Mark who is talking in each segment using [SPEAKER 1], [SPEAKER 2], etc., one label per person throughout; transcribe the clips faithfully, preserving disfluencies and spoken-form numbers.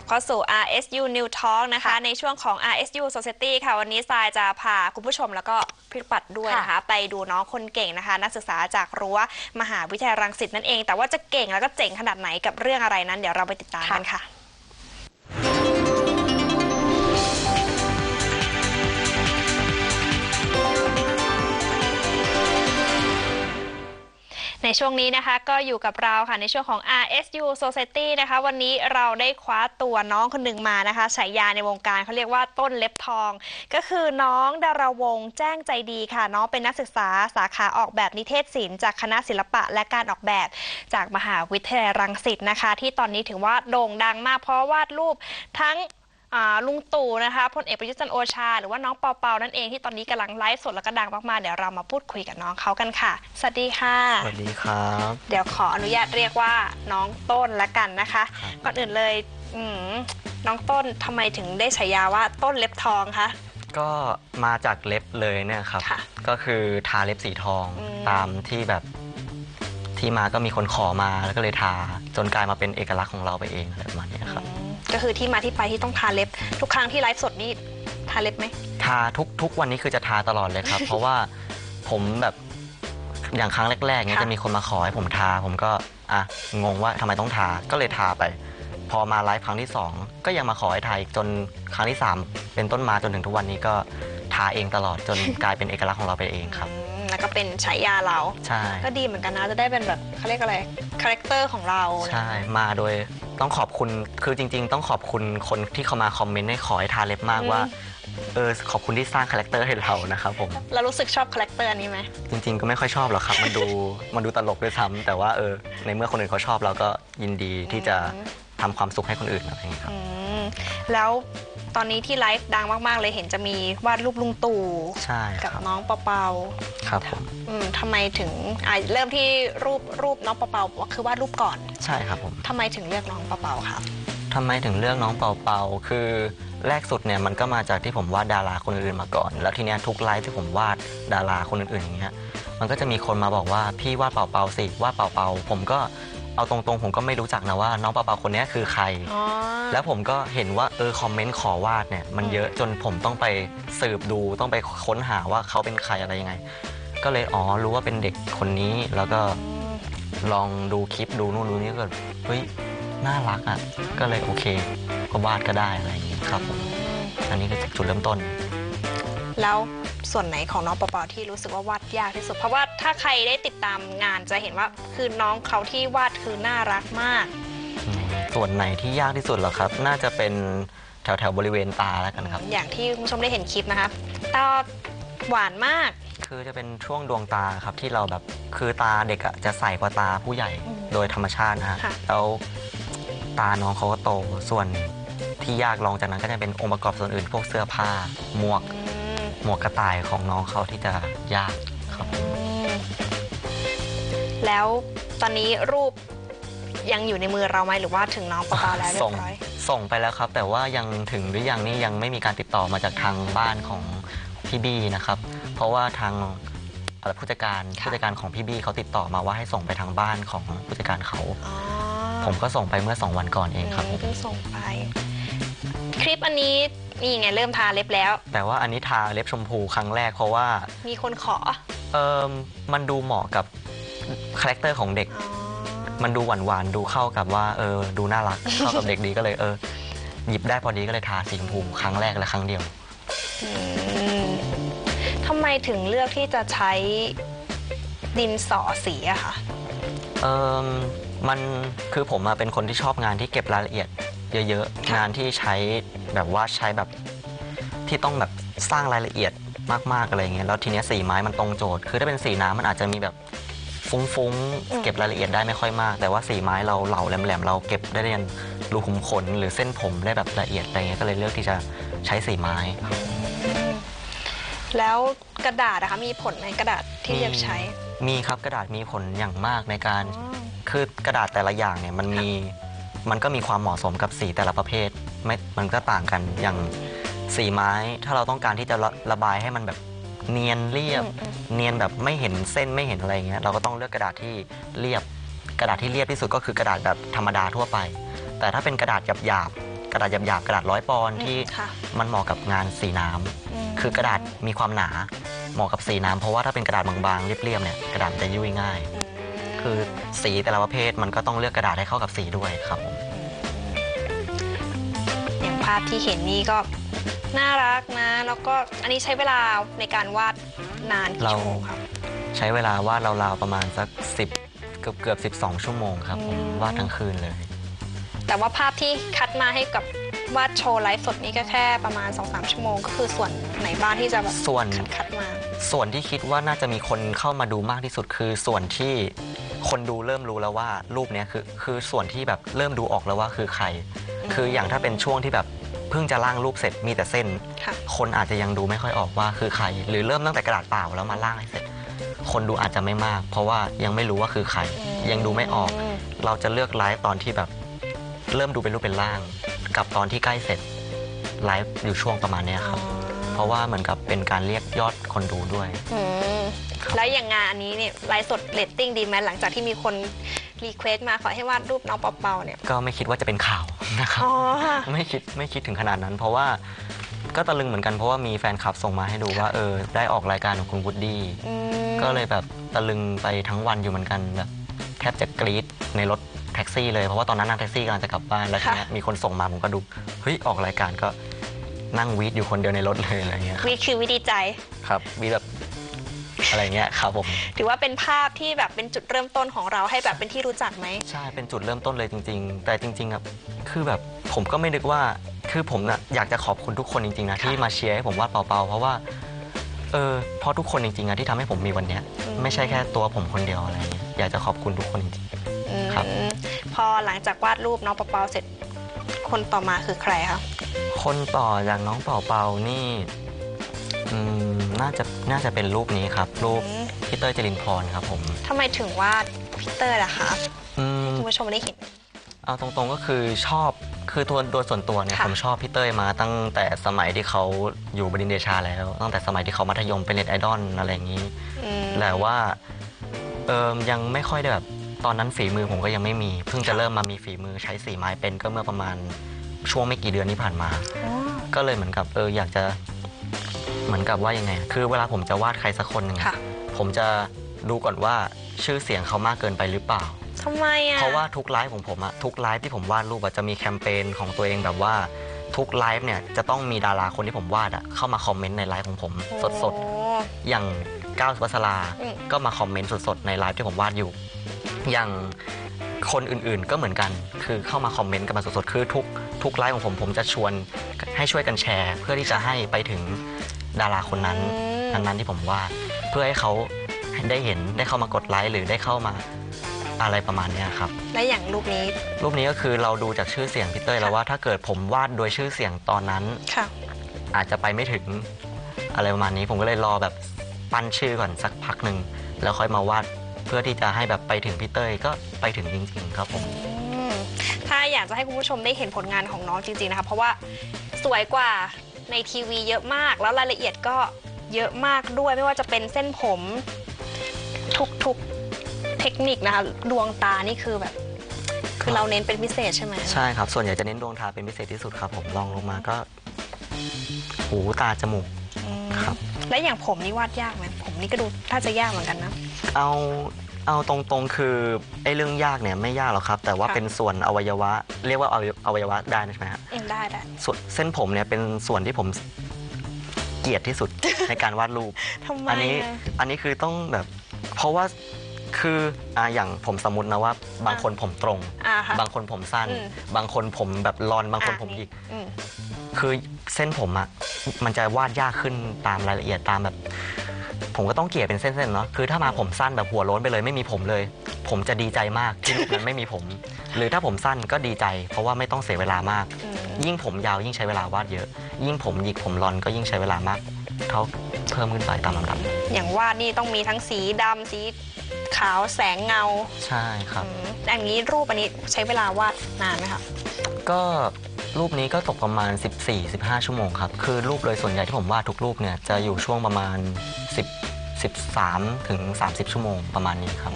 [SPEAKER 1] เข้าสู่ อาร์ เอส ยู New Talk นะคะในช่วงของ อาร์ เอส ยู Society ค่ะวันนี้ทรายจะพาคุณผู้ชมแล้วก็พี่ปัดด้วยนะคะไปดูน้องคนเก่งนะคะนักศึกษาจากรั้วมหาวิทยาลัยรังสิตนั่นเองแต่ว่าจะเก่งแล้วก็เจ๋งขนาดไหนกับเรื่องอะไรนั้นเดี๋ยวเราไปติดตามกันค่ะในช่วงนี้นะคะก็อยู่กับเราค่ะในช่วงของ อาร์ เอส ยู Society นะคะวันนี้เราได้คว้าตัวน้องคนหนึ่งมานะคะฉายาในวงการเขาเรียกว่าต้นเล็บทองก็คือน้องดารวงศ์แจ้งใจดีค่ะน้องเป็นนักศึกษาสาขาออกแบบนิเทศศิลป์จากคณะศิลปะและการออกแบบจากมหาวิทยาลัยรังสิตนะคะที่ตอนนี้ถือว่าโด่งดังมากเพราะวาดรูปทั้งลุงตู่นะคะพลเอกประยุทธ์จันทร์โอชาหรือว่าน้องเปาเปานั่นเองที่ตอนนี้กำลังไลฟ์สดแล้วก็ดังมากๆเดี๋ยวเรามาพูดคุยกับน้องเขากันค่ะสวัสดีค่ะ
[SPEAKER 2] สวัสดีครับ
[SPEAKER 1] เดี๋ยวขออนุญาตเรียกว่าน้องต้นละกันนะคะก่อนอื่นเลยน้องต้นทำไมถึงได้ฉายาว่าต้นเล็บทองคะ
[SPEAKER 2] ก็มาจากเล็บเลยเนี่ยครับก็คือทาเล็บสีทองตามที่แบบที่มาก็มีคนขอมาแล้วก็เลยทาจนกลายมาเป็นเอกลักษณ์ของเราไปเองอะไรประมาณนี้ครับ
[SPEAKER 1] ก็คือที่มาที่ไปที่ต้องทาเล็บทุกครั้งที่ไลฟ์สดนี่ทาเล็บไหม
[SPEAKER 2] ทาทุกทุกวันนี้คือจะทาตลอดเลยครับ เพราะว่าผมแบบอย่างครั้งแรกๆเนี่ยจะมีคนมาขอให้ผมทาผมก็อ่ะงงว่าทำไมต้องทาก็เลยทาไปพอมาไลฟ์ครั้งที่สองก็ยังมาขอให้ทาอีกจนครั้งที่สามเป็นต้นมาจนถึงทุกวันนี้ก็ทาเองตลอดจนกลายเป็นเอกลักษณ์ของเราไปเองครับ
[SPEAKER 1] แล้วก็เป็นฉายาเรา
[SPEAKER 2] ใช่
[SPEAKER 1] ก็ดีเหมือนกันนะจะได้เป็นแบบเขาเรียกอะไรคาแรคเตอร์ของเรา
[SPEAKER 2] ใช่มาโดยต้องขอบคุณคือจริงๆต้องขอบคุณคนที่เขามาคอมเมนต์ให้ขอให้ทาเล็บมากว่าเออขอบคุณที่สร้างคาแรคเตอร์ให้เรานะครับผม
[SPEAKER 1] เรารู้สึกชอบคาแรคเตอร์นี้ไหม
[SPEAKER 2] จริงๆก็ไม่ค่อยชอบหรอกครับมันดูมันดูตลกด้วยซ้ำแต่ว่าเออในเมื่อคนอื่นเขาชอบเราก็ยินดีที่จะทำความสุขให้คนอื่นอะไรอย่างนี้ครับ
[SPEAKER 1] แล้วตอนนี้ที่ไลฟ์ดังมากๆเลยเห็นจะมีวาดรูปลุงตู่กับน้องเปาเปา
[SPEAKER 2] ครับผม
[SPEAKER 1] ทำไมถึงเริ่มที่รูปรูปน้องเปาเปาคือวาดรูปก่อน
[SPEAKER 2] ใช่ครับผม
[SPEAKER 1] ทำไมถึงเลือกน้องเปาเปาครับ
[SPEAKER 2] ทำไมถึงเลือกน้องเปาเปาคือแรกสุดเนี่ยมันก็มาจากที่ผมวาดดาราคนอื่นมาก่อนแล้วทีเนี้ยทุกไลฟ์ที่ผมวาดดาราคนอื่นๆอย่างเงี้ยมันก็จะมีคนมาบอกว่าพี่วาดเปาเปาสิวาดเปาเปาผมก็เอาตรงๆผมก็ไม่รู้จักนะว่าน้องเปาเปาคนนี้คือใครแล้วผมก็เห็นว่าเออคอมเมนต์ขอวาดเนี่ยมันเยอะจนผมต้องไปสืบดูต้องไปค้นหาว่าเขาเป็นใครอะไรยังไงก็เลยอ๋อรู้ว่าเป็นเด็กคนนี้แล้วก็ลองดูคลิปดูนู่นดูนี่ก็เฮ้ยน่ารักอ่ะก็เลยโอเคก็วาดก็ได้อะไรอย่างนี้ครับผมอันนี้คือจุดเริ่มต้น
[SPEAKER 1] แล้วส่วนไหนของน้องเปาเปาที่รู้สึกว่าวาดยากที่สุดเพราะว่าถ้าใครได้ติดตามงานจะเห็นว่าคือน้องเขาที่วาดคือน่ารักมาก
[SPEAKER 2] ส่วนไหนที่ยากที่สุดเหรอครับน่าจะเป็นแถวแถวบริเวณตาแล้วกันครับ
[SPEAKER 1] อย่างที่คุณผู้ชมได้เห็นคลิปนะคะตาหวานมาก
[SPEAKER 2] คือจะเป็นช่วงดวงตาครับที่เราแบบคือตาเด็กอะจะใสกว่าตาผู้ใหญ่โดยธรรมชาตินะฮะแล้วตาน้องเขาก็โตส่วนที่ยากรองจากนั้นก็จะเป็นองค์ประกอบส่วนอื่นพวกเสื้อผ้าหมวกหมวกกระต่ายของน้องเขาที่จะยากครับ
[SPEAKER 1] แล้วตอนนี้รูปยังอยู่ในมือเราไหมหรือว่าถึงน้องเปาเปาแล้วเรียบร้อย
[SPEAKER 2] ส่งไปแล้วครับแต่ว่ายังถึงหรือยังนี่ยังไม่มีการติดต่อมาจากทางบ้านของพี่บี้นะครับเพราะว่าทางผู้จัดการผู้จัดการของพี่บี้เขาติดต่อมาว่าให้ส่งไปทางบ้านของผู้จัดการเขาผมก็ส่งไปเมื่อสองวันก่อนเองครับ
[SPEAKER 1] เพิ่งส่งไปคลิปอันนี้นี่ไงเริ่มทาเล็บแล้ว
[SPEAKER 2] แต่ว่าอันนี้ทาเล็บชมพูครั้งแรกเพราะว่า
[SPEAKER 1] มีคนขอ
[SPEAKER 2] เออมันดูเหมาะกับคาแรคเตอร์ของเด็กมันดูหวานๆดูเข้ากับว่าเออดูน่ารักเข้ากับเด็กดีก็เลยเออหยิบได้พอดีก็เลยทาสีชมพูครั้งแรกและครั้งเดียว
[SPEAKER 1] ทำไมถึงเลือกที่จะใช้ดินสอสีอะคะ
[SPEAKER 2] เออมันคือผมเป็นคนที่ชอบงานที่เก็บรายละเอียดเยอะๆงานที่ใช้แบบว่าใช้แบบที่ต้องแบบสร้างรายละเอียดมากๆอะไรเงี้ยแล้วทีนี้สีไม้มันตรงโจทย์คือถ้าเป็นสีน้ำมันอาจจะมีแบบฟุ้งๆเก็บรายละเอียดได้ไม่ค่อยมากแต่ว่าสีไม้เราเหลาแหลมๆเราเก็บได้เรียนรูขุมขนหรือเส้นผมได้แบบละเอียดอะไรเงี้ยก็เลยเลือกที่จะใช้สีไม้
[SPEAKER 1] แล้วกระดาษนะคะมีผลในกระดาษที่เลือกใช้
[SPEAKER 2] มีครับกระดาษมีผลอย่างมากในการคือกระดาษแต่ละอย่างเนี่ยมันมีมันก็มีความเหมาะสมกับสีแต่ละประเภทไม่มันก็ต่างกันอย่างสีไม้ถ้าเราต้องการที่จะระบายให้มันแบบเนียนเรียบเนียนแบบไม่เห็นเส้นไม่เห็นอะไรเงี้ยเราก็ต้องเลือกกระดาษที่เรียบกระดาษที่เรียบที่สุดก็คือกระดาษแบบธรรมดาทั่วไปแต่ถ้าเป็นกระดาษหยาบๆกระดาษหยาบๆกระดาษร้อยปอนด์ที่
[SPEAKER 1] ค่ะ
[SPEAKER 2] มันเหมาะกับงานสีน้ำ
[SPEAKER 1] ม
[SPEAKER 2] คือกระดาษมีความหนาเหมาะกับสีน้ำเพราะว่าถ้าเป็นกระดาษบางๆเรียบๆเนี่ยกระดาษมันจะยุ่ยง่าย
[SPEAKER 1] อืม
[SPEAKER 2] คือสีแต่ละประเภทมันก็ต้องเลือกกระดาษให้เข้ากับสีด้วยครับผม
[SPEAKER 1] อย่างภาพที่เห็นนี่ก็น่ารักนะ แล้วก็อันนี้ใช้เวลาในการวาดนานกี่
[SPEAKER 2] เรา
[SPEAKER 1] ชั่วโมงครับ
[SPEAKER 2] ใช้เวลาวาดราวๆประมาณสักสิบเกือบเกือบสิบสองชั่วโมงครับผม
[SPEAKER 1] อืม
[SPEAKER 2] วาดทั้งคืนเลย
[SPEAKER 1] แต่ว่าภาพที่คัดมาให้กับวาดโชว์ไลฟ์สดนี่ก็แค่ประมาณ สองถึงสาม ชั่วโมงก็คือส่วนไหนบ้างที่จะแบบ
[SPEAKER 2] ส่วน
[SPEAKER 1] คัดคัดมา
[SPEAKER 2] ส่วนที่คิดว่าน่าจะมีคนเข้ามาดูมากที่สุดคือส่วนที่คนดูเริ่มรู้แล้วว่ารูปเนี้ยคือคือส่วนที่แบบเริ่มดูออกแล้วว่าคือใคร
[SPEAKER 1] อืม
[SPEAKER 2] คืออย่างถ้าเป็นช่วงที่แบบเพิ่งจะร่างรูปเสร็จมีแต่เส้น
[SPEAKER 1] ค่ะ
[SPEAKER 2] คนอาจจะยังดูไม่ค่อยออกว่าคือใคร หรือเริ่มตั้งแต่กระดาษเปล่าแล้วมาร่างให้เสร็จ คนดูอาจจะไม่มาก เพราะว่ายังไม่รู้ว่าคือใคร ยังดูไม่ออก
[SPEAKER 1] ม
[SPEAKER 2] เราจะเลือกไลฟ์ตอนที่แบบเริ่มดูเป็นรูปเป็นร่าง กับตอนที่ใกล้เสร็จไลฟ์อยู่ช่วงประมาณเนี้ยครับ เพราะว่าเหมือนกับเป็นการเรียกยอดคนดูด้วย
[SPEAKER 1] อืมแล้วอย่างงานอันนี้เนี่ยไลฟ์สดเรตติ้งดีไหมหลังจากที่มีคนรีเควสต์มาขอให้วาดรูปน้องเปาๆเนี่ย
[SPEAKER 2] ก็ไม่คิดว่าจะเป็นข่าวนะครับ
[SPEAKER 1] อ๋อค่ะ
[SPEAKER 2] ไม่คิดไม่คิดถึงขนาดนั้น เพราะว่าก็ตะลึงเหมือนกันเพราะว่ามีแฟนคลับส่งมาให้ดูว่าเออได้ออกรายการของคุณวูดดี้
[SPEAKER 1] อืม
[SPEAKER 2] ก็เลยแบบตะลึงไปทั้งวันอยู่เหมือนกันแบบแทบจะกรี๊ดในรถแท็กซี่เลยเพราะว่าตอนนั้นนั่งแท็กซี่กำลังจะกลับบ้านแล้วทีเนี้ยมีคนส่งมาผมก็ดูเฮ้ยออกรายการก็นั่งวีดอยู่คนเดียวในรถเลยอะไรเงี้ย
[SPEAKER 1] วิคือวิธีใจ
[SPEAKER 2] ครับวีดแบบอะไรเงี้ยครับผม
[SPEAKER 1] ถือว่าเป็นภาพที่แบบเป็นจุดเริ่มต้นของเราให้แบบเป็นที่รู้จักไหม
[SPEAKER 2] ใช่เป็นจุดเริ่มต้นเลยจริง ๆ แต่จริงๆอ่ะคือแบบผมก็ไม่นึกว่าคือผมน่ะอยากจะขอบคุณทุกคนจริงๆนะที่มาเชียร์ให้ผมวาดเปาๆเพราะว่าเออเพราะทุกคนจริงๆอะที่ทำให้ผมมีวันเนี้ย
[SPEAKER 1] อืม
[SPEAKER 2] ไม่ใช่แค่ตัวผมคนเดียวอะไรเงี้ยอยากจะขอบคุณทุกคนจริง
[SPEAKER 1] อืม
[SPEAKER 2] ครับ
[SPEAKER 1] พอหลังจากวาดรูปน้องเปาๆเสร็จ คนต่อมาคือใครคะ
[SPEAKER 2] ๆคนต่อจากน้องเปาๆนี่อืมน่าจะน่าจะเป็นรูปนี้ครับรูป
[SPEAKER 1] อืม
[SPEAKER 2] พี่เต้ยจรินพรครับผม
[SPEAKER 1] ทำไมถึงวาดพีเตอร์ล่ะคะ
[SPEAKER 2] อืม
[SPEAKER 1] คุณผู้ชมได้เห็น
[SPEAKER 2] เอาตรงๆก็คือชอบคือตัวโดยส่วนตัวเนี่ย
[SPEAKER 1] ค่ะ
[SPEAKER 2] ผมชอบพี่เต้ยมาตั้งแต่สมัยที่เขาอยู่บดินทร์เดชาแล้ว ตั้งแต่สมัยที่เขามัธยมเป็นเน็ตไอดอลอะไรอย่างนี้
[SPEAKER 1] อืม
[SPEAKER 2] แต่ว่าเออยังไม่ค่อยได้แบบตอนนั้นฝีมือผมก็ยังไม่มี เพิ่งจะเริ่มมามีฝีมือใช้สีไม้เป็นก็เมื่อประมาณช่วงไม่กี่เดือนที่ผ่านมา
[SPEAKER 1] อ๋อ
[SPEAKER 2] ก็เลยเหมือนกับเอออยากจะเหมือนกับว่ายังไง คือเวลาผมจะวาดใครสักคนหนึ่งอะ
[SPEAKER 1] ค่ะ
[SPEAKER 2] ผมจะดูก่อนว่าชื่อเสียงเขามากเกินไปหรือเปล่า
[SPEAKER 1] ทำไมอ่ะ
[SPEAKER 2] เพราะว่าทุกไลฟ์ของผมอะทุกไลฟ์ที่ผมวาดรูปอะจะมีแคมเปญของตัวเองแบบว่าทุกไลฟ์เนี่ยจะต้องมีดาราคนที่ผมวาดอะเข้ามาคอมเมนต์ในไลฟ์ของผมสดๆ อย่างก้าวสุภัสรา
[SPEAKER 1] อืม
[SPEAKER 2] ก็มาคอมเมนต์สดๆในไลฟ์ที่ผมวาดอยู่ อย่างคนอื่นๆก็เหมือนกัน คือเข้ามาคอมเมนต์กันมาสดๆ คือทุกทุกไลฟ์ของผมผมจะชวนให้ช่วยกันแชร์ เพื่อที่จะให้ไปถึงดาราคนนั้น
[SPEAKER 1] อืม
[SPEAKER 2] นั้นๆที่ผมวาดเพื่อให้เขาได้เห็นได้เข้ามากดไลค์หรือได้เข้ามาอะไรประมาณเนี้ยครับ
[SPEAKER 1] และอย่างรูปนี้
[SPEAKER 2] รูปนี้ก็คือเราดูจากชื่อเสียงพี่เต้ยแล้วว่าถ้าเกิดผมวาดโดยชื่อเสียงตอนนั้น
[SPEAKER 1] ค่ะ
[SPEAKER 2] อาจจะไปไม่ถึงอะไรประมาณนี้ ผมก็เลยรอแบบปั้นชื่อก่อนสักพักหนึ่งแล้วค่อยมาวาดเพื่อที่จะให้แบบไปถึงพี่เต้ยก็ไปถึงจริงๆครับผม
[SPEAKER 1] อืมถ้าอยากจะให้คุณผู้ชมได้เห็นผลงานของน้องจริงๆนะคะเพราะว่าสวยกว่าในทีวีเยอะมาก แล้วรายละเอียดก็เยอะมากด้วยไม่ว่าจะเป็นเส้นผม ทุกๆเทคนิคนะคะดวงตานี่คือแบบ คือเราเน้นเป็นพิเศษใช่ไหม
[SPEAKER 2] ใช่ครับส่วนใหญ่จะเน้นดวงตาเป็นพิเศษที่สุดครับผมลองลงมาก็หูตาจมูก
[SPEAKER 1] อืม
[SPEAKER 2] ครับ
[SPEAKER 1] และอย่างผมนี่วาดยากไหมผมนี่ก็ดูถ้าจะยากเหมือนกันนะ
[SPEAKER 2] เอาเอาตรงๆคือไอ้เรื่องยากเนี่ยไม่ยากหรอกครับ แต่ว่า
[SPEAKER 1] ค่ะ
[SPEAKER 2] เป็นส่วนอวัยวะ เรียกว่าอวัยอวัยวะได้ใช่ไหมฮะ
[SPEAKER 1] เอ็นได้ได้
[SPEAKER 2] ส่วนเส้นผมเนี่ยเป็นส่วนที่ผมเกลียดที่สุด ในการวาดรูป
[SPEAKER 1] ทำไม
[SPEAKER 2] อันนี้
[SPEAKER 1] อะ
[SPEAKER 2] อันนี้คือต้องแบบเพราะว่าคืออ่าอย่างผมสมมตินะว่าบางคนผมตรง
[SPEAKER 1] อ่าค่ะ
[SPEAKER 2] บางคนผมสั้น
[SPEAKER 1] อืม
[SPEAKER 2] บางคนผมแบบรอนบางคนผมหยิก
[SPEAKER 1] อืม
[SPEAKER 2] คือเส้นผมอะมันจะวาดยากขึ้นตามรายละเอียดตามแบบ ผมก็ต้องเกลี่ยเป็นเส้นๆเนาะคือถ้ามาผมสั้นแบบหัวโล้นไปเลยไม่มีผมเลย ผมจะดีใจมากที่รูปนั้นไม่มีผม หรือถ้าผมสั้นก็ดีใจ เพราะว่าไม่ต้องเสียเวลามาก
[SPEAKER 1] อืม
[SPEAKER 2] ยิ่งผมยาวยิ่งใช้เวลาวาดเยอะ ยิ่งผมหยิกผมรอนก็ยิ่งใช้เวลามากเท่าเพิ่มขึ้นไปตามลำดับ
[SPEAKER 1] อย่างวาดนี่ต้องมีทั้งสีดำสีขาวแสงเงา
[SPEAKER 2] ใช่ครับ
[SPEAKER 1] อืมอย่างนี้รูปอันนี้ใช้เวลาวาดนานไหมคะ
[SPEAKER 2] ก็รูปนี้ก็ตกประมาณ สิบสี่ถึงสิบห้า ชั่วโมงครับ คือรูปโดยส่วนใหญ่ที่ผมวาดทุกรูปเนี่ยจะอยู่ช่วงประมาณ 10 สิบสามถึงสามสิบ ชั่วโมงประมาณนี้ครับ
[SPEAKER 1] อืม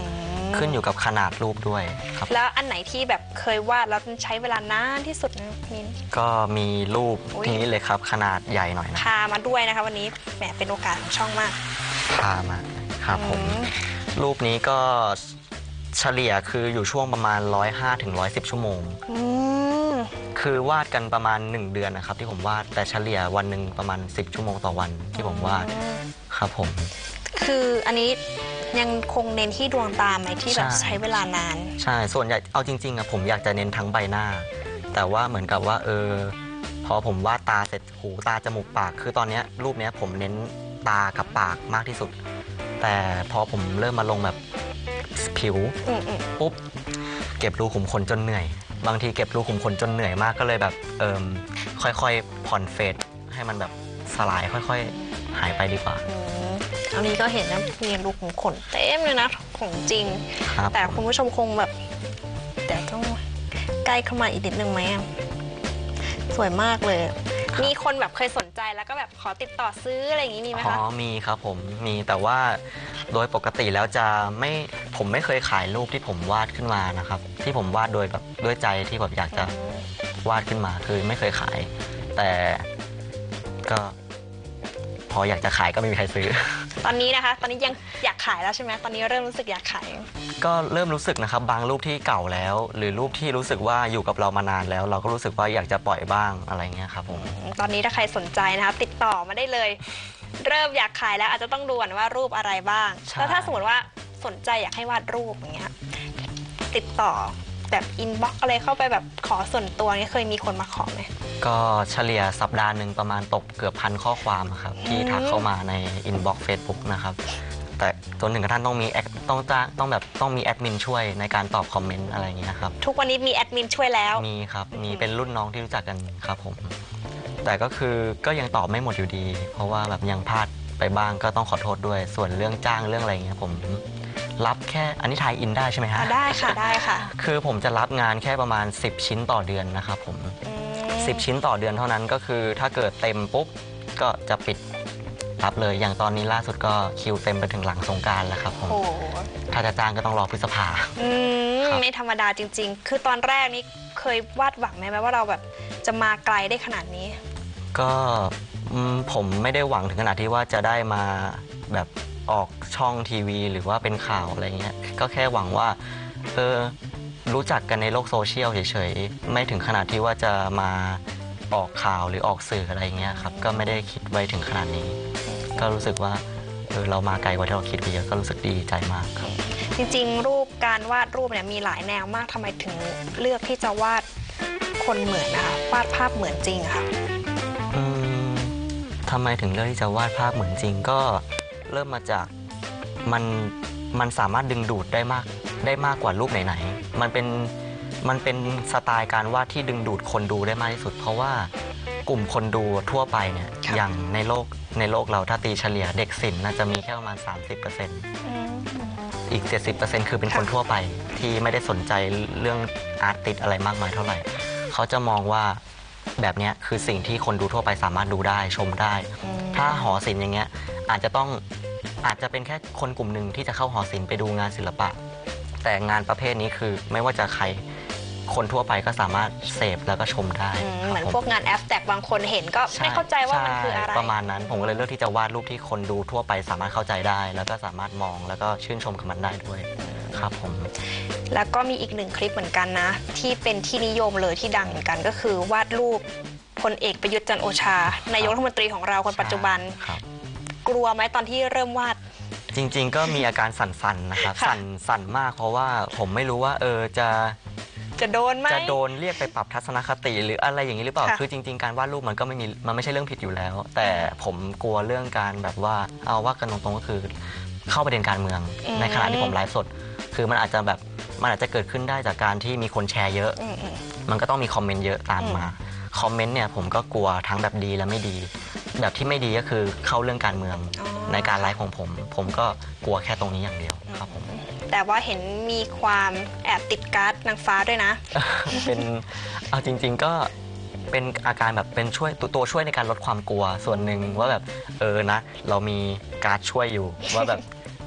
[SPEAKER 2] ขึ้นอยู่กับขนาดรูปด้วยครับ
[SPEAKER 1] แล้วอันไหนที่แบบเคยวาดแล้วใช้เวลานานที่สุดนะมิน
[SPEAKER 2] ก็มีรูปนี้เลยครับขนาดใหญ่หน่อยนะ
[SPEAKER 1] พามาด้วยนะคะวันนี้แหมเป็นโอกาสของช่องมาก
[SPEAKER 2] พามาครับผมรูปนี้ก็เฉลี่ยคืออยู่ช่วงประมาณร้อยห้าถึงร้อยสิบชั่วโมงคือวาดกันประมาณหนึ่งเดือนนะครับที่ผมวาดแต่เฉลี่ยวันหนึ่งประมาณสิบชั่วโมงต่อวันที่ผมวาดครับผม
[SPEAKER 1] คืออันนี้ยังคงเน้นที่ดวงตาไหมที่แบบใช้เวลานาน
[SPEAKER 2] ใช่ส่วนใหญ่เอาจริงๆอะผมอยากจะเน้นทั้งใบหน้าแต่ว่าเหมือนกับว่าเออพอผมวาดตาเสร็จหูตาจมูกปากคือตอนนี้รูปนี้ผมเน้นตากับปากมากที่สุดแต่พอผมเริ่มมาลงแบบผิวปุ๊บเก็บรูขุมขนจนเหนื่อยบางทีเก็บรูขุมขนจนเหนื่อยมากก็เลยแบบเออค่อยๆผ่อนเฟดให้มันแบบสลายค่อยๆหายไปดีกว่า
[SPEAKER 1] อันนี้ก็เห็นนะมีรูขุมขนเต็มเลยนะของจริงแต่คุณผู้ชมคงแบบแต่ต้องใกล้เข้ามาอีกนิดนึงไหมสวยมากเลยมีคนแบบเคยสนใจแล้วก็แบบขอติดต่อซื้ออะไรอย่างนี้มีไหมคะ
[SPEAKER 2] อ๋อมีครับผมมีแต่ว่าโดยปกติแล้วจะไม่ผมไม่เคยขายรูปที่ผมวาดขึ้นมานะครับที่ผมวาดโดยแบบด้วยใจที่แบบอยากจะวาดขึ้นมาคือไม่เคยขายแต่ก็พออยากจะขายก็ไม่มีใครซื้อ
[SPEAKER 1] ตอนนี้นะคะตอนนี้ยังอยากขายแล้วใช่ไหมตอนนี้เริ่มรู้สึกอยากขาย
[SPEAKER 2] ก็เริ่มรู้สึกนะครับบางรูปที่เก่าแล้วหรือรูปที่รู้สึกว่าอยู่กับเรามานานแล้วเราก็รู้สึกว่าอยากจะปล่อยบ้างอะไรเงี้ยครับผม
[SPEAKER 1] ตอนนี้ถ้าใครสนใจนะคะติดต่อมาได้เลยเริ่มอยากขายแล้วอาจจะต้องดูก่อนว่ารูปอะไรบ้างแล้วถ้าสมมติว่าสนใจอยากให้วาดรูปอย่างเงี้ยติดต่อแบบอินบ็อกซ์อะไรเข้าไปแบบขอส่วนตัวนี่เคยมีคนมาขอไหม
[SPEAKER 2] ก็เฉลี่ยสัปดาห์หนึ่งประมาณตกเกือบพันข้อความครับที่ทักเข้ามาในอินบ็อกซ์เฟซบุ๊กนะครับแต่จนถึงกระทั่งต้องมีต้องจ้างต้องแบบต้องมีแอดมินช่วยในการตอบคอมเมนต์อะไรอย่างเงี้ยครับ
[SPEAKER 1] ทุกวันนี้มีแอดมินช่วยแล้ว
[SPEAKER 2] มีครับมีเป็นรุ่นน้องที่รู้จักกันครับผมแต่ก็คือก็ยังตอบไม่หมดอยู่ดีเพราะว่าแบบยังพลาดไปบ้างก็ต้องขอโทษด้วยส่วนเรื่องจ้างเรื่องอะไรเงี้ยผมรับแค่อันนี้ทายอินได้ใช่ไหมฮะ
[SPEAKER 1] ได้ค่ะได้ค่ะ
[SPEAKER 2] คือผมจะรับงานแค่ประมาณสิบชิ้นต่อเดือนนะครับผมสิบชิ้นต่อเดือนเท่านั้นก็คือถ้าเกิดเต็มปุ๊บก็จะปิดรับเลยอย่างตอนนี้ล่าสุดก็คิวเต็มไปถึงหลังสงกรานต์แล้วครับผมถ้าจะจ้างก็ต้องรอพฤษภา
[SPEAKER 1] อืมไม่ธรรมดาจริงๆคือตอนแรกนี่เคยวาดหวังไหมว่าเราแบบจะมาไกลได้ขนาดนี้
[SPEAKER 2] ก็ผมไม่ได้หวังถึงขนาดที่ว่าจะได้มาแบบออกช่องทีวีหรือว่าเป็นข่าวอะไรเงี้ยก็แค่หวังว่าเออรู้จักกันในโลกโซเชียลเฉยๆไม่ถึงขนาดที่ว่าจะมาออกข่าวหรือออกสื่ออะไรเงี้ยครับก็ไม่ได้คิดไว้ถึงขนาดนี้ก็รู้สึกว่าเออเรามาไกลกว่าที่เราคิดไปเยอะก็รู้สึกดีใจมากครับ
[SPEAKER 1] จริงๆรูปการวาดรูปเนี่ยมีหลายแนวมากทำไมถึงเลือกที่จะวาดคนเหมือนนะคะวาดภาพเหมือนจริงค่ะ
[SPEAKER 2] อืมทำไมถึงเลือกที่จะวาดภาพเหมือนจริงก็เริ่มมาจากมันมันสามารถดึงดูดได้มากได้มากกว่ารูปไหนๆมันเป็นมันเป็นสไตล์การวาดที่ดึงดูดคนดูได้มากที่สุดเพราะว่ากลุ่มคนดูทั่วไปเนี่ยอย่างในโลกในโลกเราถ้าตีเฉลี่ยเด็กศิลป์น่าจะมีแค่ประมาณ สามสิบเปอร์เซ็นต์ อีก เจ็ดสิบเปอร์เซ็นต์ คือเป็นคนทั่วไปที่ไม่ได้สนใจเรื่องอาร์ติสอะไรมากมายเท่าไหร่เขาจะมองว่าแบบนี้คือสิ่งที่คนดูทั่วไปสามารถดูได้ชมได้ถ้าหอศิลป์อย่างเงี้ยอาจจะต้องอาจจะเป็นแค่คนกลุ่มหนึ่งที่จะเข้าหอศิลป์ไปดูงานศิลปะแต่งานประเภทนี้คือไม่ว่าจะใครคนทั่วไปก็สามารถเสพแล้วก็ชมได้
[SPEAKER 1] เหมือนพวกงานแอปแตกบางคนเห็นก็ไม่เข้าใจว่ามันคืออะไร
[SPEAKER 2] ประมาณนั้นผมก็เลยเลือกที่จะวาดรูปที่คนดูทั่วไปสามารถเข้าใจได้แล้วก็สามารถมองแล้วก็ชื่นชมกับมันได้ด้วยครับผม
[SPEAKER 1] แล้วก็มีอีกหนึ่งคลิปเหมือนกันนะที่เป็นที่นิยมเลยที่ดังเหมือนกันก็คือวาดรูปพลเอกประยุทธ์จันทร์โอชานายกรัฐมนตรีของเราคนปัจจุบันกลัวไหมตอนที่เริ่มวาด
[SPEAKER 2] จริงๆก็มีอาการสั่นๆนะครับสั่นสั่นมากเพราะว่าผมไม่รู้ว่าเออจะ
[SPEAKER 1] จะโดนไหม
[SPEAKER 2] จะโดนเรียกไปปรับทัศนคติหรืออะไรอย่างนี้หรือเปล่าคือจริงๆการวาดรูปมันก็ไม่มีมันไม่ใช่เรื่องผิดอยู่แล้วแต่ผมกลัวเรื่องการแบบว่าเอาว่ากันตรงๆก็คือเข้าประเด็นการเมืองในขณะที่ผมไลฟ์สดคือมันอาจจะแบบมันอาจจะเกิดขึ้นได้จากการที่มีคนแชร์เยอะมันก็ต้องมีคอมเมนต์เยอะตามมาคอมเมนต์เนี่ยผมก็กลัวทั้งแบบดีและไม่ดีแบบที่ไม่ดีก็คือเข้าเรื่องการเมืองในการไลฟ์ของผมผมก็กลัวแค่ตรงนี้อย่างเดียวครับผม
[SPEAKER 1] แต่ว่าเห็นมีความแอบติดการ์ดนางฟ้าด้วยนะ
[SPEAKER 2] เป็นเอาจริงๆก็เป็นอาการแบบเป็นช่วยตัวช่วยในการลดความกลัวส่วนหนึ่งว่าแบบเออนะเรามีการ์ดช่วยอยู่ว่าแบบ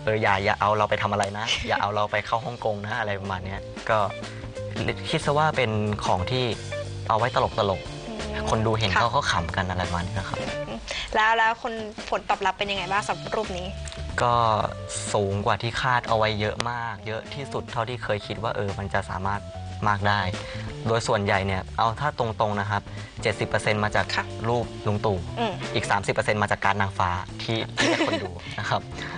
[SPEAKER 2] เอออย่าอย่าเอาเราไปทำอะไรนะ อย่าเอาเราไปเข้าฮ่องกงนะอะไรประมาณเนี้ยก็คิดซะว่าเป็นของที่เอาไว้ตลกตลกคนดูเห็นเขาก็ขำกันอะไรประมาณนี้นะครับ
[SPEAKER 1] แล้วแล้วคนผลตอบรับเป็นยังไงบ้างสำหรับรูปนี้
[SPEAKER 2] ก็สูงกว่าที่คาดเอาไว้เยอะมากเยอะที่สุดเท่าที่เคยคิดว่าเออมันจะสามารถมากได้โดยส่วนใหญ่เนี่ยเอาถ้าตรงๆนะครับ เจ็ดสิบเปอร์เซ็นต์ มาจากรูปลุงตู่อีก สามสิบเปอร์เซ็นต์ มาจากการนางฟ้าที่ที่ให้คนดูนะครับ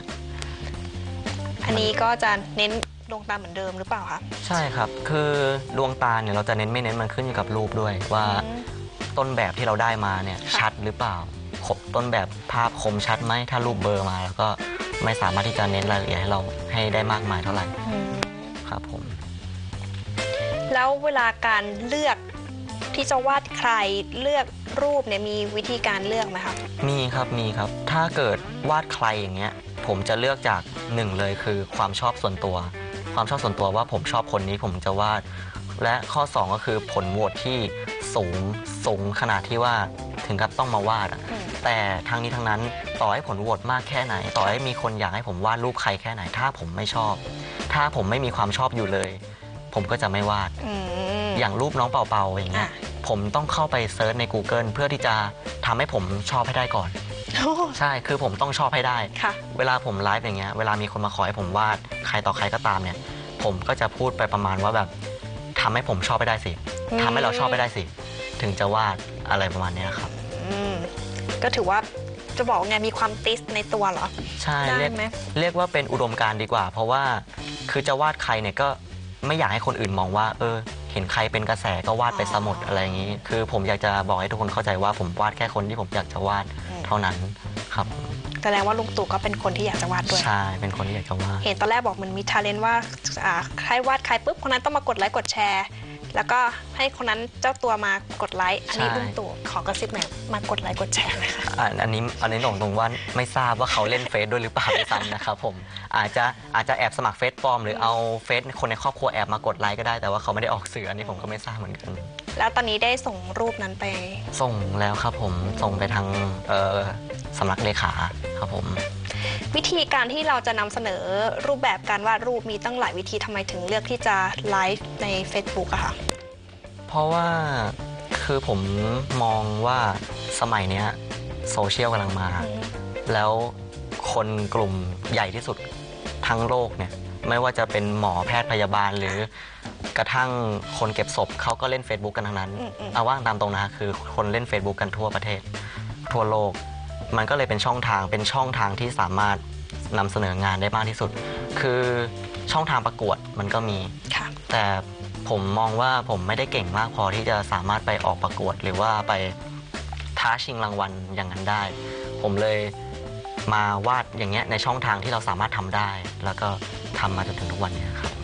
[SPEAKER 1] อันนี้ก็จะเน้นดวงตาเหมือนเดิมหรือเปล่าคะ
[SPEAKER 2] ใช่ครับคือดวงตาเนี่ยเราจะเน้นไม่เน้นมันขึ้นอยู่กับรูปด้วยว่าต้นแบบที่เราได้มาเนี่ยชัดหรือเปล่าครบต้นแบบภาพคมชัดไหมถ้ารูปเบลอร์มาแล้วก็ไม่สามารถที่จะเน้นรายละเอียดให้เราให้ได้มากมายเท่าไหร่ครับผม
[SPEAKER 1] แล้วเวลาการเลือกที่จะวาดใครเลือกรูปเนี่ยมีวิธีการเลือกไหมคะ
[SPEAKER 2] มีครับมีครับถ้าเกิดวาดใครอย่างเงี้ยผมจะเลือกจากหนึ่งเลยคือความชอบส่วนตัวความชอบส่วนตัวว่าผมชอบคนนี้ผมจะวาดและข้อสองก็คือผลโหวตที่สูงสูงขนาดที่ว่าถึงกับต้องมาวาดแต่ทั้งนี้ทั้งนั้นต่อให้ผลโหวตมากแค่ไหนต่อให้มีคนอยากให้ผมวาดรูปใครแค่ไหนถ้าผมไม่ชอบถ้าผมไม่มีความชอบอยู่เลยผมก็จะไม่วาดอย่างรูปน้องเป่าๆอย่างเงี้ยผมต้องเข้าไปเซิร์ชใน Google เพื่อที่จะทำให้ผมชอบให้ได้ก่อนใช่คือผมต้องชอบให้ได้เวลาผมไลฟ์อย่างเงี้ยเวลามีคนมาขอให้ผมวาดใครต่อใครก็ตามเนี่ยผมก็จะพูดไปประมาณว่าแบบทำให้ผมชอบให้ได้สิทำให้เราชอบให้ได้สิถึงจะวาดอะไรประมาณนี้ครับ
[SPEAKER 1] ก็ถือว่าจะบอกไงมีความติสในตัวเหรอ
[SPEAKER 2] ใช่เรียกเรียกว่าเป็นอุดมการณ์ดีกว่าเพราะว่าคือจะวาดใครเนี่ยก็ไม่อยากให้คนอื่นมองว่าเออเห็นใครเป็นกระแสก็วาดไปสมุดอะไรอย่างนี้คือผมอยากจะบอกให้ทุกคนเข้าใจว่าผมวาดแค่คนที่ผมอยากจะวาดเท่านั้นครับ
[SPEAKER 1] แสดงว่าลุงตู่ก็เป็นคนที่อยากจะวาดด้วย
[SPEAKER 2] ใช่เป็นคนที่อยากจะวาด
[SPEAKER 1] เห็นตอนแรกบอกมันมีทาเลนต์ว่าใครวาดใครปุ๊บคนนั้นต้องมากดไลค์กดแชร์แล้วก็ให้คนนั้นเจ้าตัวมากดไลค์อันนี้ลุงตู่ขอกระซิบหน่อยมากดไลค์กดแชร์นะคะ
[SPEAKER 2] อันนี้อันนี้หน่งตรงว่าไม่ทราบว่าเขาเล่นเฟซด้วยหรือเปล่าไม่ซ้ำนะครับผมอาจจะอาจจะแอบสมัครเฟซปลอมหรือเอาเฟซคนในครอบครัวแอบมากดไลค์ก็ได้แต่ว่าเขาไม่ได้ออกสื่ออันนี้ผมก็ไม่ทราบเหมือนกัน
[SPEAKER 1] แล้วตอนนี้ได้ส่งรูปนั้นไป
[SPEAKER 2] ส่งแล้วครับผมส่งไปทางสำนักเลขาครับผม
[SPEAKER 1] วิธีการที่เราจะนำเสนอรูปแบบการวาดรูปมีตั้งหลายวิธีทำไมถึงเลือกที่จะไลฟ์ใน Facebook อะค่ะ
[SPEAKER 2] เพราะว่าคือผมมองว่าสมัยนี้โซเชียลกำลังมาแล้วคนกลุ่มใหญ่ที่สุดทั้งโลกเนี่ยไม่ว่าจะเป็นหมอแพทย์พยาบาลหรือกระทั่งคนเก็บศพเขาก็เล่น Facebook กันทั้งนั้นเอาว่างตามตรงนะคือคนเล่น Facebook กันทั่วประเทศทั่วโลกมันก็เลยเป็นช่องทางเป็นช่องทางที่สามารถนำเสนองานได้มากที่สุดคือช่องทางประกวดมันก็มีแต่ผมมองว่าผมไม่ได้เก่งมากพอที่จะสามารถไปออกประกวดหรือว่าไปท้าชิงรางวัลอย่างนั้นได้ผมเลยมาวาดอย่างเงี้ยในช่องทางที่เราสามารถทำได้แล้วก็ทำมาจนถึงทุกวันนี้ครับ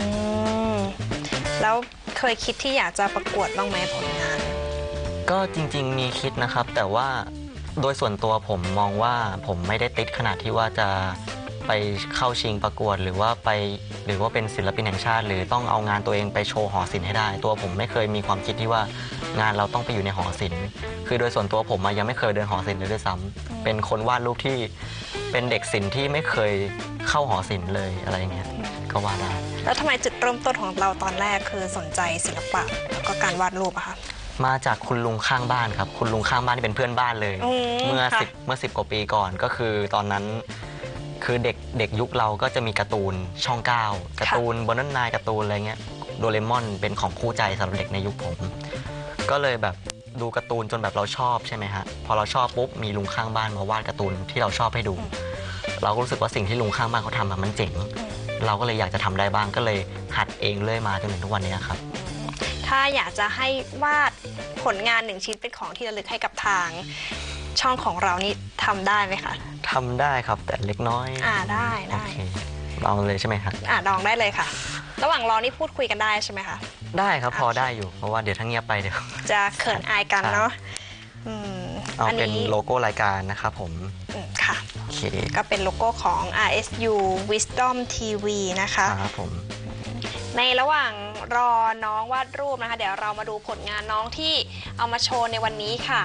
[SPEAKER 1] แล้วเคยคิดที่อยากจะประกวดบ้างไหมผลงาน
[SPEAKER 2] ก็จริงๆมีคิดนะครับแต่ว่าโดยส่วนตัวผมมองว่าผมไม่ได้ติดขนาดที่ว่าจะไปเข้าชิงประกวดหรือว่าไปหรือว่าเป็นศิลปินแห่งชาติหรือต้องเอางานตัวเองไปโชว์หอศิลป์ให้ได้ตัวผมไม่เคยมีความคิดที่ว่างานเราต้องไปอยู่ในหอศิลป์คือโดยส่วนตัวผมยังไม่เคยเดินหอศิลป์เลยด้วยซ้ำเป็นคนวาดรูปที่เป็นเด็กศิลป์ที่ไม่เคยเข้าหอศิลป์เลยอะไรอย่างเงี้ยก็วาดได้
[SPEAKER 1] แล้วทำไมจุดเริ่มต้นของเราตอนแรกคือสนใจศิลปะแล้วก็การวาดรูปอะคะ
[SPEAKER 2] มาจากคุณลุงข้างบ้านครับคุณลุงข้างบ้านที่เป็นเพื่อนบ้านเลยเมื่อสิบเมื่อสิบกว่าปีก่อนก็คือตอนนั้นคือเด็กเด็กยุคเราก็จะมีการ์ตูนช่องเก้าการ์ตูนโบนัสนายการ์ตูนอะไรเงี้ยโดเรมอนเป็นของคู่ใจสำหรับเด็กในยุคผมก็เลยแบบดูการ์ตูนจนแบบเราชอบใช่ไหมฮะพอเราชอบปุ๊บมีลุงข้างบ้านมาวาดการ์ตูนที่เราชอบให้ดูเราก็รู้สึกว่าสิ่งที่ลุงข้างบ้านเขาทำแบบมันเจ๋งเราก็เลยอยากจะทำได้บ้างก็เลยหัดเองเรื่อยมาจนถึงทุกวันนี้ครับ
[SPEAKER 1] ถ้าอยากจะให้วาดผลงานหนึ่งชิ้นเป็นของที่ระลึกให้กับทางช่องของเรานี่ทำได้ไหมคะ
[SPEAKER 2] ทำได้ครับแต่เล็กน้อย
[SPEAKER 1] อ่าได้ได้
[SPEAKER 2] ลองเลยใช่ไหมครับ
[SPEAKER 1] อ่าลองได้เลยค่ะระหว่างรอนี่พูดคุยกันได้ใช่ไหมคะ
[SPEAKER 2] ได้ครับพอได้อยู่เพราะว่าเดี๋ยวถ้าเงียบไปเดี๋ยว
[SPEAKER 1] จะเขินอายกันเนาะ
[SPEAKER 2] เอาเป็นโลโก้รายการนะครับผม
[SPEAKER 1] ค่ะก็เป็นโลโก้ของ อาร์ เอส ยู Wisdom ที วี นะคะ
[SPEAKER 2] ครับผม
[SPEAKER 1] ในระหว่างรอน้องวาดรูปนะคะเดี๋ยวเรามาดูผลงานน้องที่เอามาโชว์ในวันนี้ค่ะ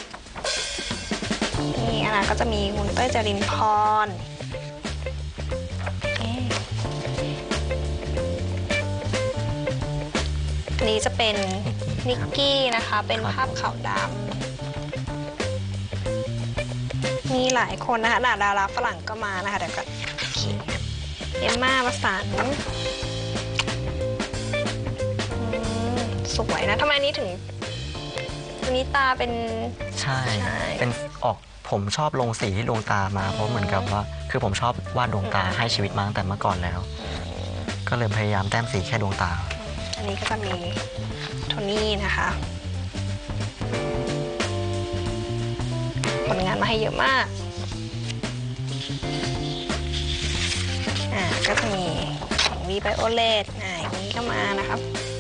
[SPEAKER 1] นี่อันนั้นก็จะมีคุณเต้ยจรินพรนี้จะเป็นนิกกี้นะคะ เป็นภาพขาวดำมีหลายคนนะคะดาราฝรั่งก็มานะคะเดี๋ยวก่อนเอมม่าวัสันสวยนะทำไมนี้ถึงวันนี้ตาเป็น
[SPEAKER 2] ใช่เป็นออกผมชอบลงสีที่ดวงตามาเพราะเหมือนกับว่าคือผมชอบวาดดวงตาให้ชีวิตมาตั้งแต่เมื่อก่อนแล้วก็เลยพยายามแต้มสีแค่ดวงตา
[SPEAKER 1] อันนี้ก็จะมีโทนี่นะคะผลงานมาให้เยอะมากอ่าก็จะมีของวีไบโอเลตอ่าอย่างนี้ก็มานะครับ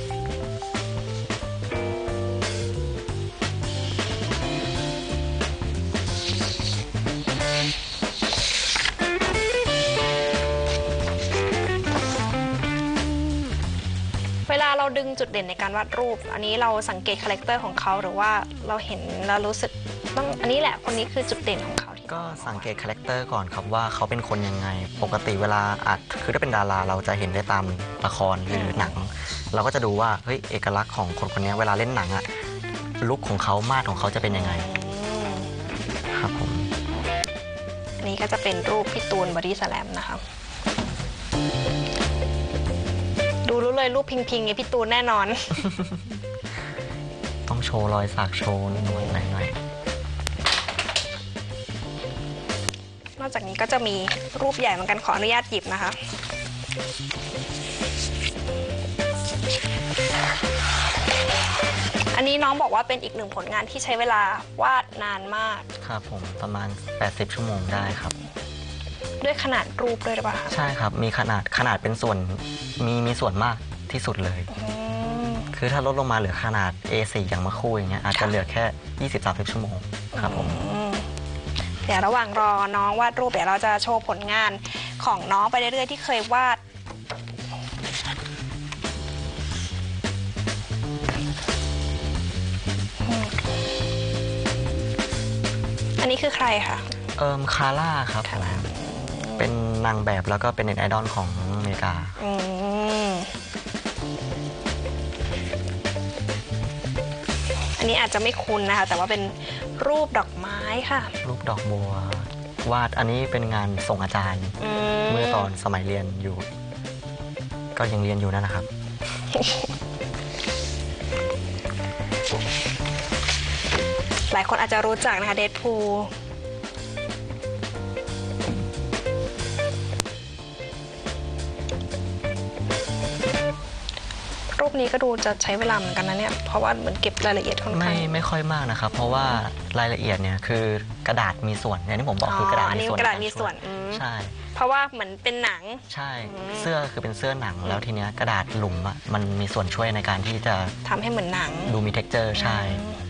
[SPEAKER 1] เวลาเราดึงจุดเด่นในการวาดรูปอันนี้เราสังเกตคาแรคเตอร์ของเขาหรือว่าเราเห็นแล้วรู้สึกต้องอันนี้แหละคนนี้คือจุดเด่นของเขา
[SPEAKER 2] ก็สังเกตคาแรคเตอร์ก่อนครับว่าเขาเป็นคนยังไงปกติเวลาอาจคือถ้าเป็นดาราเราจะเห็นได้ตามละครหรือหนังเราก็จะดูว่าเฮ้ยเอกลักษณ์ของคนคนนี้เวลาเล่นหนังอะลุคของเขามาดของเขาจะเป็นยังไงครับผม
[SPEAKER 1] อันนี้ก็จะเป็นรูปพี่ตูนบอดี้สแลมนะคะดูรู้เลยรูปพิงพิงไงพี่ตูนแน่นอน
[SPEAKER 2] ต้องโชว์รอยสักโชว์หน่อยหน่อย
[SPEAKER 1] นอกจากนี้ก็จะมีรูปใหญ่เหมือนกันขออนุญาตหยิบนะคะอันนี้น้องบอกว่าเป็นอีกหนึ่งผลงานที่ใช้เวลาวาดนานมาก
[SPEAKER 2] ครับผมประมาณแปดสิบชั่วโมงได้ครับ
[SPEAKER 1] ด้วยขนาดรูปด้วยหรือเปล่า
[SPEAKER 2] ใช่ครับมีขนาดขนาดเป็นส่วนมีมีส่วนมากที่สุดเลยคือถ้าลดลงมาเหลือขนาด เอ โฟร์ อย่างเมื่อคู่อย่างเงี้ยอาจจะเหลือแค่ ยี่สิบถึงสามสิบ ชั่วโมงครับผม
[SPEAKER 1] เดี๋ยวระหว่างรอน้องวาดรูปเดี๋ยวเราจะโชว์ผลงานของน้องไปเรื่อยๆที่เคยวาดอันนี้คือใครคะ
[SPEAKER 2] เอิมคาร่าครับเป็นนางแบบแล้วก็เป็นเน็ตไอดอลของอเมริกา
[SPEAKER 1] อันนี้อาจจะไม่คุ้นนะคะแต่ว่าเป็นรูปดอกไม้ค่ะ
[SPEAKER 2] รูปดอกบัววาดอันนี้เป็นงานส่งอาจารย์เมื่อตอนสมัยเรียนอยู่ก็ยังเรียนอยู่นั่นนะครับ
[SPEAKER 1] หลายคนอาจจะรู้จักนะคะเดดพูลรูปนี้ก็ดูจะใช้เวลาเหมือนกันนะเนี่ยเพราะว่าเหมือนเก็บรายละเอียดค่อนข้าง
[SPEAKER 2] ไม่ไม่ค่อยมากนะครับเพราะว่ารายละเอียดเนี่ยคือกระดาษมีส่วนอย่างที่ผมบอกคือกระดาษมีส่วน
[SPEAKER 1] กระดาษมีส่วน
[SPEAKER 2] ใช่
[SPEAKER 1] เพราะว่าเหมือนเป็นหนัง
[SPEAKER 2] ใช่เสื้อคือเป็นเสื้อหนังแล้วทีเนี้ยกระดาษหลุมอ่ะมันมีส่วนช่วยในการที่จะ
[SPEAKER 1] ทำให้เหมือนหนัง
[SPEAKER 2] ดูมี texture ใช่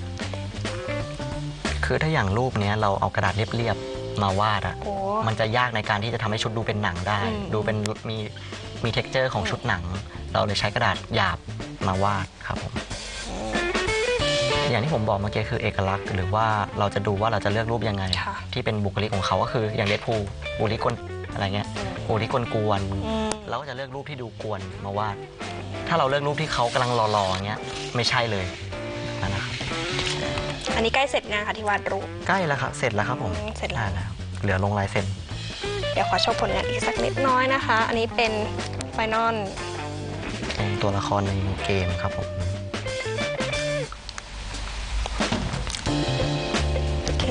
[SPEAKER 2] คือถ้าอย่างรูปเนี้ยเราเอากระดาษเรียบๆมาวาดอ่ะมันจะยากในการที่จะทำให้ชุดดูเป็นหนังได้ดูเป็นมีมี texture ของชุดหนังเราเลยใช้กระดาษหยาบมาวาดครับผมอย่างที่ผมบอกเมื่อกี้คือเอกลักษณ์หรือว่าเราจะดูว่าเราจะเลือกรูปยังไงที่เป็นบุคลิกของเขาก็คืออย่างเดดพูลบุคลิกกวนอะไรเงี้ยบุคลิกกวนๆเราก็จะเลือกรูปที่ดูกวนมาวาดถ้าเราเลือกรูปที่เขากำลังรอๆอย่างเงี้ยไม่ใช่เลยนะครับ
[SPEAKER 1] อันนี้ใกล้เสร็จงานค่ะที่วาดรูป
[SPEAKER 2] ใกล้แล้วครับเสร็จแล้วครับผม
[SPEAKER 1] เสร็จแล้ว
[SPEAKER 2] เหลือลงลายเซ็น
[SPEAKER 1] เดี๋ยวขอโชว์ผลงานอีกสักนิดน้อยนะคะอันนี้เป็นไฟนอล
[SPEAKER 2] เป็นตัวละครในเกมครับผม
[SPEAKER 1] โอเค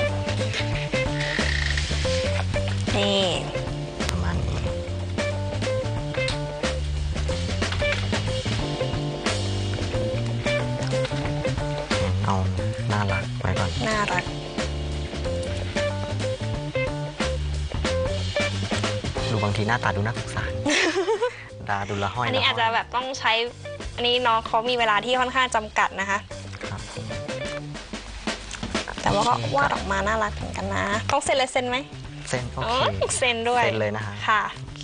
[SPEAKER 1] นี่
[SPEAKER 2] ประมาณนี้เอาน่ารักไว้ก่อน
[SPEAKER 1] น่ารัก
[SPEAKER 2] ดูบางทีหน้าตาดูน่าสงสารดาดูละห้อย
[SPEAKER 1] อันนี้อาจจะแบบต้องใช้อันนี้น้องเขามีเวลาที่ค่อนข้างจำกัดนะคะ
[SPEAKER 2] ครับ
[SPEAKER 1] แต่ว่าก็วาดออกมาน่ารักเหมือนกันนะต้องเซ็นเลยเซ็นไหม
[SPEAKER 2] เซ็นโอเค
[SPEAKER 1] เซ็นด้วย
[SPEAKER 2] เซ็นเลยนะคะ
[SPEAKER 1] ค่ะ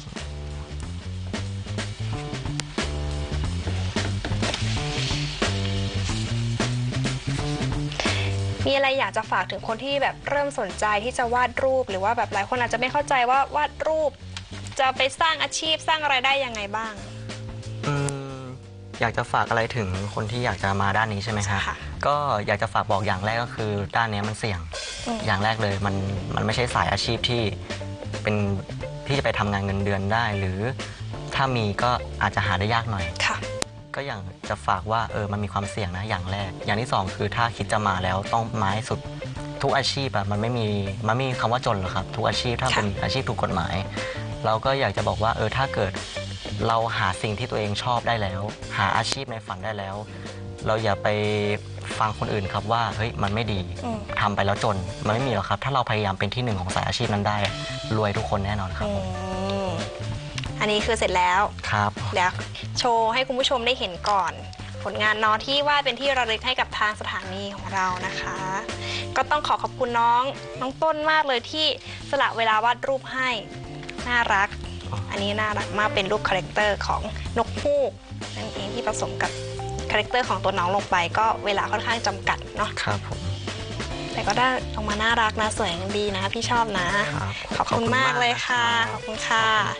[SPEAKER 1] มีอะไรอยากจะฝากถึงคนที่แบบเริ่มสนใจที่จะวาดรูปหรือว่าแบบหลายคนอาจจะไม่เข้าใจว่าวาดรูปจะไปสร้างอาชีพสร้างอะไรได้ยังไงบ้าง
[SPEAKER 2] อืมอยากจะฝากอะไรถึงคนที่อยากจะมาด้านนี้ใช่ไหมฮะ
[SPEAKER 1] ค่ะ
[SPEAKER 2] ก็อยากจะฝากบอกอย่างแรกก็คือด้านนี้มันเสี่ยง
[SPEAKER 1] อืม
[SPEAKER 2] อย่างแรกเลยมันมันไม่ใช่สายอาชีพที่เป็นที่จะไปทำงานเงินเดือนได้ หรือถ้ามีก็อาจจะหาได้ยากหน่อย
[SPEAKER 1] ค่ะ
[SPEAKER 2] ก็อย่างจะฝากว่าเออมันมีความเสี่ยงนะอย่างแรก อย่างที่สองคือถ้าคิดจะมาแล้วต้องมาให้สุดทุกอาชีพอะมันไม่มีมันไม่มีคำว่าจนหรอกครับทุกอาชีพถ้า
[SPEAKER 1] ค่ะ
[SPEAKER 2] เป็นอาชีพถูกกฎหมาย เราก็อยากจะบอกว่าเออถ้าเกิดเราหาสิ่งที่ตัวเองชอบได้แล้ว หาอาชีพในฝันได้แล้ว เราอย่าไปฟังคนอื่นครับว่าเฮ้ยมันไม่ดี
[SPEAKER 1] อืม
[SPEAKER 2] ทำไปแล้วจนมันไม่มีหรอกครับ ถ้าเราพยายามเป็นที่หนึ่งของสายอาชีพนั้นได้รวยทุกคนแน่นอนครับ
[SPEAKER 1] อื
[SPEAKER 2] ผม
[SPEAKER 1] มอันนี้คือเสร็จแล้ว
[SPEAKER 2] ครับ
[SPEAKER 1] เดี๋ยวโชว์ให้คุณผู้ชมได้เห็นก่อน ผลงานน้องที่วาดเป็นที่ระลึกให้กับทางสถานีของเรานะคะ ก็ต้องขอขอบคุณน้องน้องต้นมากเลยที่สละเวลาวาดรูปให้น่ารัก อันนี้น่ารักมากเป็นรูปคาแรคเตอร์ของนกฮูกนั่นเองที่ผสมกับคาแรคเตอร์ของตัวน้องลงไปก็เวลาค่อนข้างจำกัดเนาะ
[SPEAKER 2] ครับผม
[SPEAKER 1] แต่ก็ได้ออกมาน่ารักนะสวยดีนะพี่ชอบนะ
[SPEAKER 2] ครับ
[SPEAKER 1] ขอบคุณมากเลยค่ะ
[SPEAKER 2] ข
[SPEAKER 1] ข
[SPEAKER 2] อ
[SPEAKER 1] อ
[SPEAKER 2] บบ คุ
[SPEAKER 1] คุณ ณ
[SPEAKER 2] มาก
[SPEAKER 1] ค่ะ
[SPEAKER 2] ครับ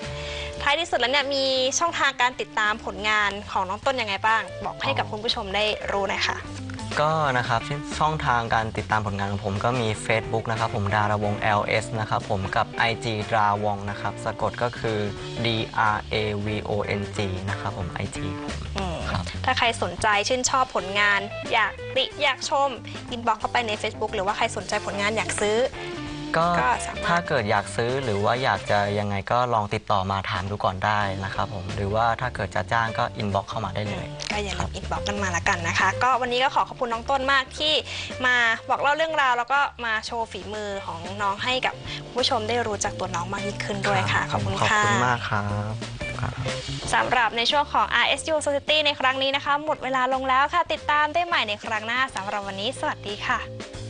[SPEAKER 1] ท้ายที่สุดแล้วเนี่ยมีช่องทางการติดตามผลงานของน้องต้นยังไงบ้าง บอกให้กับคุณผู้ชมได้รู้หน่อยค่ะ
[SPEAKER 2] ก็นะครับช่องทางการติดตามผลงานของผมก็มี Facebook นะครับผมดาราวง แอล เอส นะครับผมกับ ไอ จี ดราวงนะครับสะกดก็คือ D R A V O N G นะครับผม ไอ จี
[SPEAKER 1] อืม
[SPEAKER 2] ครับ
[SPEAKER 1] ถ้าใครสนใจชื่นชอบผลงาน อยากติอยากชมอินบ็อกเข้าไปใน Facebook หรือว่าใครสนใจผลงานอยากซื้อ
[SPEAKER 2] ก็
[SPEAKER 1] ก็สามารถ
[SPEAKER 2] ถ้าเกิดอยากซื้อหรือว่าอยากจะยังไงก็ลองติดต่อมาถามดูก่อนได้นะครับผมหรือว่าถ้าเกิดจะจ้างก็อินบ็อกเข้ามาได้เลย
[SPEAKER 1] ก็อย่าลืมอินบ็อกกันมาละกันนะคะ ก็วันนี้ก็ขอขอบคุณน้องต้นมากที่มาบอกเล่าเรื่องราวแล้วก็มาโชว์ฝีมือของน้องให้กับคุณผู้ชมได้รู้จักตัวน้องมากยิ่งขึ้นด้วยค่ะ ขอบคุณ
[SPEAKER 2] ขอบ
[SPEAKER 1] ค่ะ
[SPEAKER 2] คุณมากครับครับ
[SPEAKER 1] สำหรับในช่วงของ อาร์ เอส ยู Society ในครั้งนี้นะคะ หมดเวลาลงแล้วค่ะ ติดตามได้ใหม่ในครั้งหน้าสำหรับวันนี้สวัสดีค่ะ